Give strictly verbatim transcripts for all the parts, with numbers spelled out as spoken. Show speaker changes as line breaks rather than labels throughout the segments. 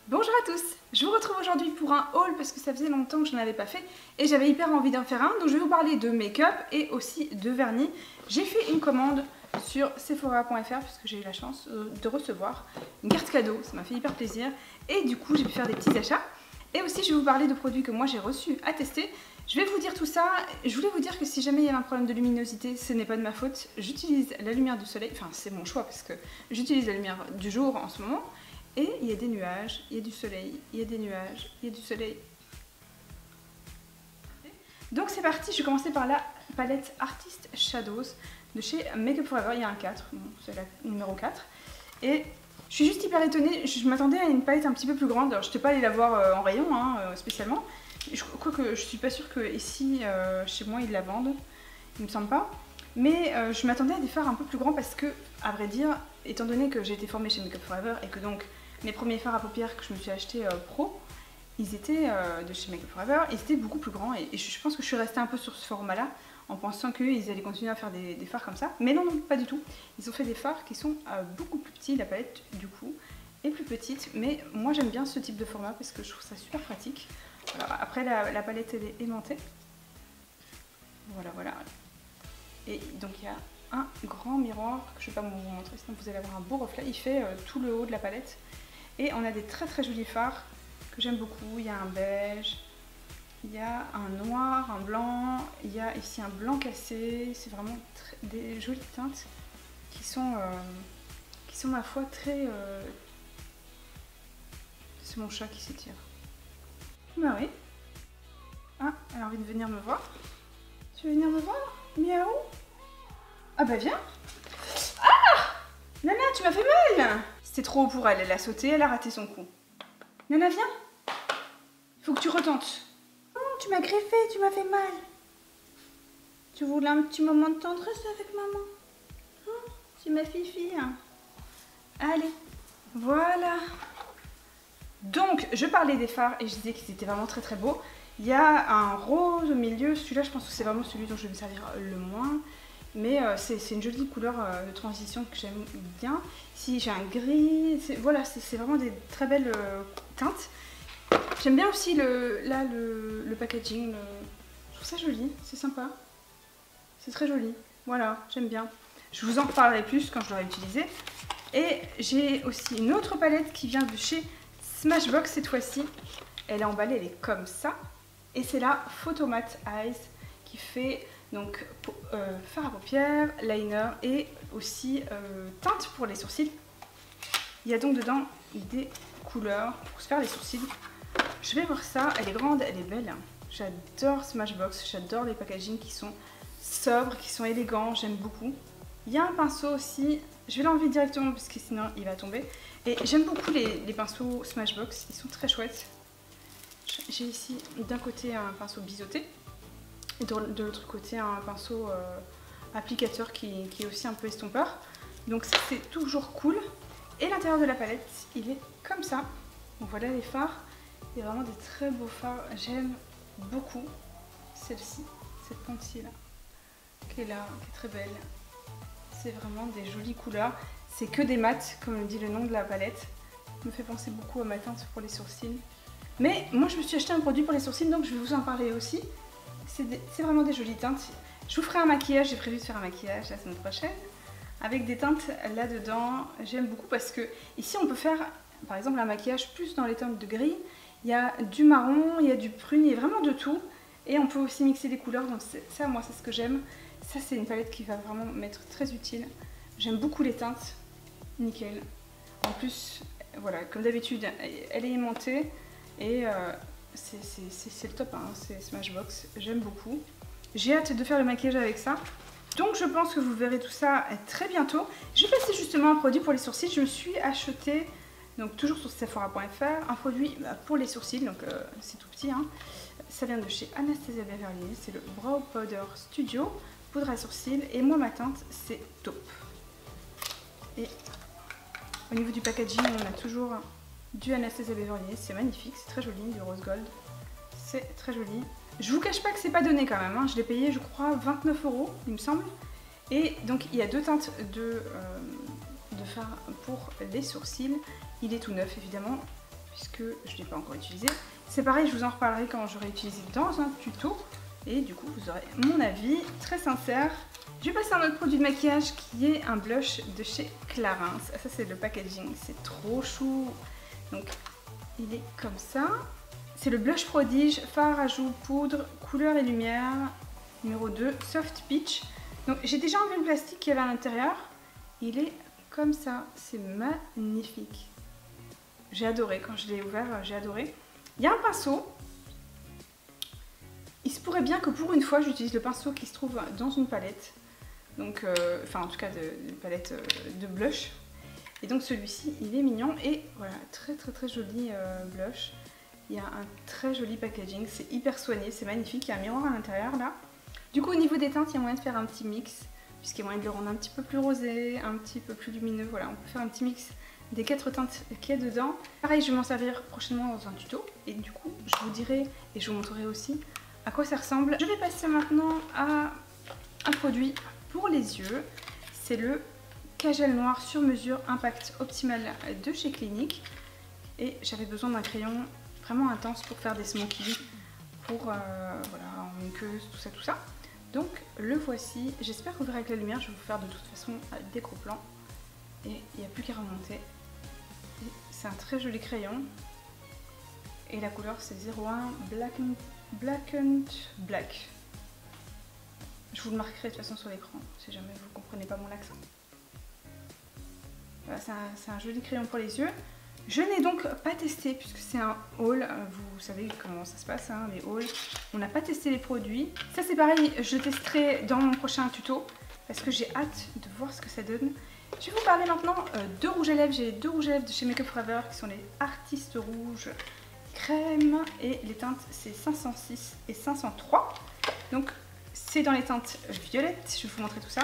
Bonjour à tous, je vous retrouve aujourd'hui pour un haul parce que ça faisait longtemps que je n'en avais pas fait et j'avais hyper envie d'en faire un, donc je vais vous parler de make-up et aussi de vernis. J'ai fait une commande sur Sephora point F R puisque j'ai eu la chance de recevoir une carte cadeau, ça m'a fait hyper plaisir et du coup j'ai pu faire des petits achats. Et aussi je vais vous parler de produits que moi j'ai reçus à tester. Je vais vous dire tout ça, je voulais vous dire que si jamais il y a un problème de luminosité, ce n'est pas de ma faute. J'utilise la lumière du soleil, enfin c'est mon choix parce que j'utilise la lumière du jour en ce moment. Et il y a des nuages, il y a du soleil, il y a des nuages, il y a du soleil. Donc c'est parti, je vais commencer par la palette Artist Shadows de chez Make Up For Ever. Il y a un quatre, bon, c'est la numéro quatre. Et je suis juste hyper étonnée, je m'attendais à une palette un petit peu plus grande. Alors je n'étais pas allée la voir en rayon hein, spécialement. Je crois que je suis pas sûre que ici, euh, chez moi, ils la vendent. Il me semble pas. Mais euh, je m'attendais à des fards un peu plus grands parce que, à vrai dire, étant donné que j'ai été formée chez Make Up For Ever et que donc mes premiers fards à paupières que je me suis acheté euh, pro, ils étaient euh, de chez Make Up For Ever, ils étaient beaucoup plus grands et, et je pense que je suis restée un peu sur ce format là en pensant qu'ils allaient continuer à faire des, des fards comme ça. Mais non, non, pas du tout. Ils ont fait des fards qui sont euh, beaucoup plus petits, la palette du coup est plus petite, mais moi j'aime bien ce type de format parce que je trouve ça super pratique. Voilà. Après la, la palette elle est aimantée. Voilà, voilà. Et donc il y a un grand miroir que je ne vais pas vous montrer, sinon vous allez avoir un beau reflet. Il fait euh, tout le haut de la palette. Et on a des très très jolis fards que j'aime beaucoup. Il y a un beige, il y a un noir, un blanc, il y a ici un blanc cassé. C'est vraiment très, des jolies teintes qui sont, euh, qui sont ma foi très... Euh... C'est mon chat qui s'étire. Bah oui. Ah, elle a envie de venir me voir. Tu veux venir me voir? Miaou. Ah bah viens. Ah Nana, tu m'as fait mal. C'était trop haut pour elle, elle a sauté, elle a raté son coup. Nana, viens. Il faut que tu retentes. Oh, tu m'as greffé, tu m'as fait mal. Tu voulais un petit moment de tendresse avec maman? Oh, c'est ma fifi. Allez, voilà. Donc, je parlais des fards et je disais qu'ils étaient vraiment très très beaux. Il y a un rose au milieu, celui-là je pense que c'est vraiment celui dont je vais me servir le moins. Mais euh, c'est une jolie couleur euh, de transition que j'aime bien. Ici j'ai un gris, voilà c'est vraiment des très belles euh, teintes. J'aime bien aussi le, là, le, le packaging, le... je trouve ça joli, c'est sympa. C'est très joli, voilà, j'aime bien. Je vous en reparlerai plus quand je l'aurai utilisé. Et j'ai aussi une autre palette qui vient de chez Smashbox cette fois-ci. Elle est emballée, elle est comme ça. Et c'est la Photomat Eyes qui fait donc euh, fard à paupières, liner et aussi euh, teinte pour les sourcils. Il y a donc dedans des couleurs pour se faire les sourcils. Je vais voir ça, elle est grande, elle est belle. J'adore Smashbox, j'adore les packagings qui sont sobres, qui sont élégants, j'aime beaucoup. Il y a un pinceau aussi, je vais l'enlever directement parce que sinon il va tomber. Et j'aime beaucoup les, les pinceaux Smashbox, ils sont très chouettes. J'ai ici d'un côté un pinceau biseauté et de l'autre côté un pinceau euh, applicateur qui, qui est aussi un peu estompeur. Donc ça c'est toujours cool. Et l'intérieur de la palette il est comme ça. Donc voilà les fards. Il y a vraiment des très beaux fards. J'aime beaucoup celle-ci, cette pantille là qui est là, qui est très belle. C'est vraiment des jolies couleurs. C'est que des mats comme le dit le nom de la palette. Ça me fait penser beaucoup à ma teinte pour les sourcils. Mais moi je me suis acheté un produit pour les sourcils donc je vais vous en parler aussi. C'est vraiment des jolies teintes. Je vous ferai un maquillage, j'ai prévu de faire un maquillage la semaine prochaine. Avec des teintes là-dedans, j'aime beaucoup parce que ici on peut faire par exemple un maquillage plus dans les teintes de gris. Il y a du marron, il y a du prune, il y a vraiment de tout. Et on peut aussi mixer des couleurs, donc ça moi c'est ce que j'aime. Ça c'est une palette qui va vraiment m'être très utile. J'aime beaucoup les teintes, nickel. En plus, voilà, comme d'habitude, elle est aimantée. Et euh, c'est le top, hein, c'est Smashbox, j'aime beaucoup. J'ai hâte de faire le maquillage avec ça. Donc je pense que vous verrez tout ça très bientôt. Je vais passer justement un produit pour les sourcils. Je me suis acheté, donc toujours sur Sephora point F R, un produit pour les sourcils, donc euh, c'est tout petit. Hein. Ça vient de chez Anastasia Beverly Hills, c'est le Brow Powder Studio, poudre à sourcils. Et moi ma teinte c'est taupe. Et au niveau du packaging on a toujours... du Anastasia Beverly Hills, c'est magnifique, c'est très joli, du rose gold, c'est très joli. Je vous cache pas que c'est pas donné quand même, hein. Je l'ai payé je crois vingt-neuf euros il me semble. Et donc il y a deux teintes de, euh, de fard pour les sourcils, il est tout neuf évidemment. puisque je ne l'ai pas encore utilisé. C'est pareil, je vous en reparlerai quand j'aurai utilisé dans un tuto. Et du coup, vous aurez mon avis très sincère. Je vais passer à un autre produit de maquillage qui est un blush de chez Clarins. Ça, c'est le packaging, c'est trop chou. Donc, il est comme ça. C'est le blush prodige, fard à joues, poudre, couleur et lumière, numéro deux, Soft Peach. Donc, j'ai déjà enlevé le plastique qu'il y avait à l'intérieur. Il est comme ça, c'est magnifique. J'ai adoré, quand je l'ai ouvert, j'ai adoré. Il y a un pinceau. Il se pourrait bien que pour une fois, j'utilise le pinceau qui se trouve dans une palette. Donc, euh, enfin en tout cas, de, une palette euh, de blush. Et donc celui-ci, il est mignon et voilà, très très très joli euh, blush. Il y a un très joli packaging, c'est hyper soigné, c'est magnifique. Il y a un miroir à l'intérieur là. Du coup, au niveau des teintes, il y a moyen de faire un petit mix, puisqu'il y a moyen de le rendre un petit peu plus rosé, un petit peu plus lumineux. Voilà, on peut faire un petit mix des quatre teintes qu'il y a dedans. Pareil, je vais m'en servir prochainement dans un tuto. Et du coup, je vous dirai et je vous montrerai aussi à quoi ça ressemble. Je vais passer maintenant à un produit pour les yeux. C'est le Kajal Noir sur mesure Impact Optimal de chez Clinique. Et j'avais besoin d'un crayon vraiment intense pour faire des smokies, pour euh, voilà, en muqueuse, tout ça, tout ça. Donc le voici. J'espère que vous verrez avec la lumière. Je vais vous faire de toute façon des gros plans. Et il n'y a plus qu'à remonter. C'est un très joli crayon. Et la couleur c'est zéro un Black and, Black and Black. Je vous le marquerai de toute façon sur l'écran, si jamais vous ne comprenez pas mon accent. Voilà, c'est un, un joli crayon pour les yeux. Je n'ai donc pas testé, puisque c'est un haul. Vous savez comment ça se passe, hein, les hauls. On n'a pas testé les produits. Ça c'est pareil, je testerai dans mon prochain tuto, parce que j'ai hâte de voir ce que ça donne. Je vais vous parler maintenant euh, de rouge à lèvres. J'ai deux rouges à lèvres de chez Make Up Forever, qui sont les Artistes Rouges Crème. Et les teintes, c'est cinq cent six et cinq cent trois. Donc, c'est dans les teintes violettes. Je vais vous montrer tout ça.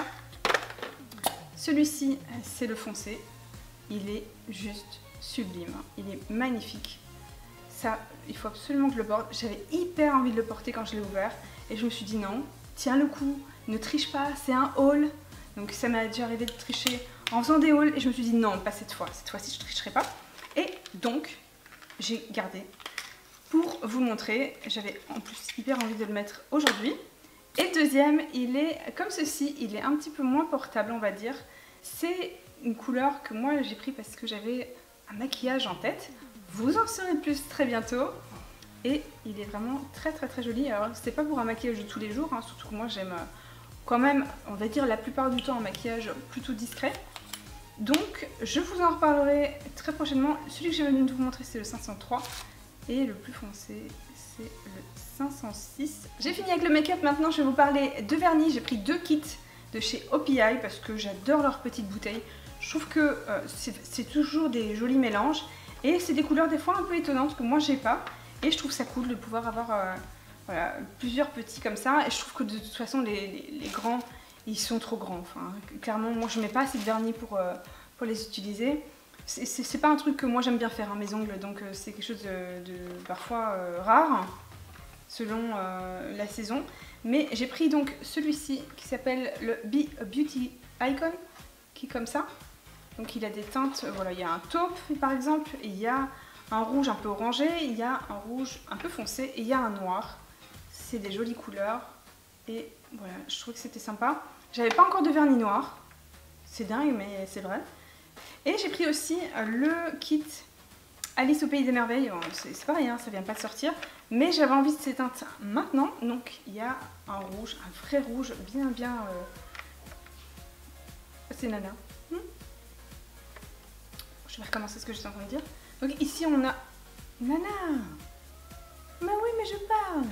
Celui-ci, c'est le foncé. Il est juste sublime. Il est magnifique. Ça, il faut absolument que je le porte. J'avais hyper envie de le porter quand je l'ai ouvert. Et je me suis dit non, tiens le coup, ne triche pas, c'est un haul. Donc ça m'est déjà arrivé de tricher en faisant des hauls. Et je me suis dit non, pas cette fois. Cette fois-ci, je ne tricherai pas. Et donc, j'ai gardé pour vous le montrer. J'avais en plus hyper envie de le mettre aujourd'hui. Et le deuxième, il est comme ceci. Il est un petit peu moins portable, on va dire. C'est une couleur que moi j'ai pris parce que j'avais un maquillage en tête. Vous en saurez plus très bientôt. Et il est vraiment très très très joli. Alors c'était pas pour un maquillage de tous les jours, hein, surtout que moi j'aime quand même, on va dire la plupart du temps, un maquillage plutôt discret. Donc je vous en reparlerai très prochainement. Celui que j'ai venu de vous montrer c'est le cinq cent trois et le plus foncé c'est le cinq cent six. J'ai fini avec le make-up, maintenant je vais vous parler de vernis. J'ai pris deux kits de chez O P I parce que j'adore leurs petites bouteilles. Je trouve que euh, c'est toujours des jolis mélanges et c'est des couleurs des fois un peu étonnantes que moi j'ai pas. Et je trouve ça cool de pouvoir avoir euh, voilà, plusieurs petits comme ça. Et je trouve que de toute façon les, les, les grands ils sont trop grands. Enfin, clairement moi je mets pas assez de vernis pour, euh, pour les utiliser. C'est pas un truc que moi j'aime bien faire, hein, mes ongles, donc euh, c'est quelque chose de, de parfois euh, rare selon euh, la saison. Mais j'ai pris donc celui-ci qui s'appelle le Be a Beauty Icon, qui est comme ça. Donc il a des teintes, euh, voilà, il y a un taupe par exemple, et il y a un rouge un peu orangé, il y a un rouge un peu foncé et il y a un noir. C'est des jolies couleurs et voilà, je trouve que c'était sympa. J'avais pas encore de vernis noir, c'est dingue mais c'est vrai. Et j'ai pris aussi le kit Alice au Pays des Merveilles. C'est pareil, hein, ça vient pas de sortir. Mais j'avais envie de ces teintes maintenant. Donc il y a un rouge, un vrai rouge bien bien... Euh... C'est nana. Hmm je vais recommencer ce que j'étais en train de dire. Donc ici on a... Nana. Mais oui mais je parle.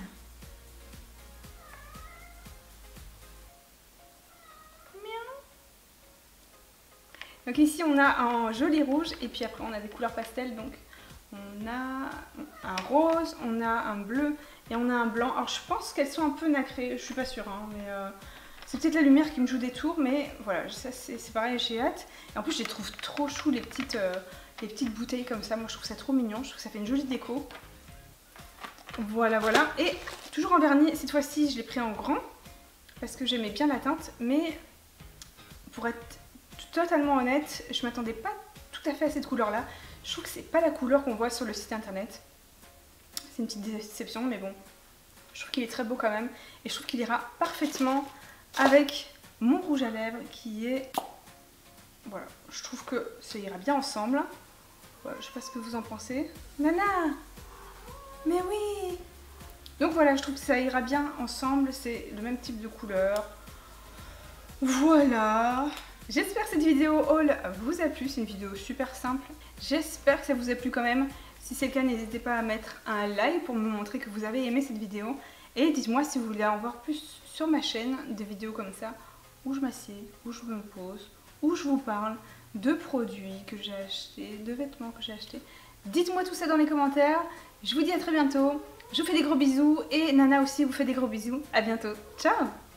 Donc ici on a un joli rouge et puis après on a des couleurs pastel, donc on a un rose, on a un bleu et on a un blanc. Alors je pense qu'elles sont un peu nacrées, je suis pas sûre, hein, mais euh, c'est peut-être la lumière qui me joue des tours, mais voilà, ça c'est pareil, j'ai hâte. Et en plus je les trouve trop chou les petites, euh, les petites bouteilles comme ça, moi je trouve ça trop mignon, je trouve que ça fait une jolie déco. Voilà voilà, et toujours en vernis, cette fois-ci je l'ai pris en grand parce que j'aimais bien la teinte, mais pour être totalement honnête, je m'attendais pas tout à fait à cette couleur là. Je trouve que c'est pas la couleur qu'on voit sur le site internet. C'est une petite déception, mais bon. Je trouve qu'il est très beau quand même. Et je trouve qu'il ira parfaitement avec mon rouge à lèvres qui est... Voilà, je trouve que ça ira bien ensemble. Voilà, je sais pas ce que vous en pensez. Nana! Mais oui! Donc voilà, je trouve que ça ira bien ensemble. C'est le même type de couleur. Voilà. J'espère que cette vidéo haul vous a plu. C'est une vidéo super simple. J'espère que ça vous a plu quand même. Si c'est le cas, n'hésitez pas à mettre un like pour me montrer que vous avez aimé cette vidéo. Et dites-moi si vous voulez en voir plus sur ma chaîne, des vidéos comme ça, où je m'assieds, où je me pose, où je vous parle de produits que j'ai achetés, de vêtements que j'ai achetés. Dites-moi tout ça dans les commentaires. Je vous dis à très bientôt. Je vous fais des gros bisous et Nana aussi vous fait des gros bisous. À bientôt. Ciao!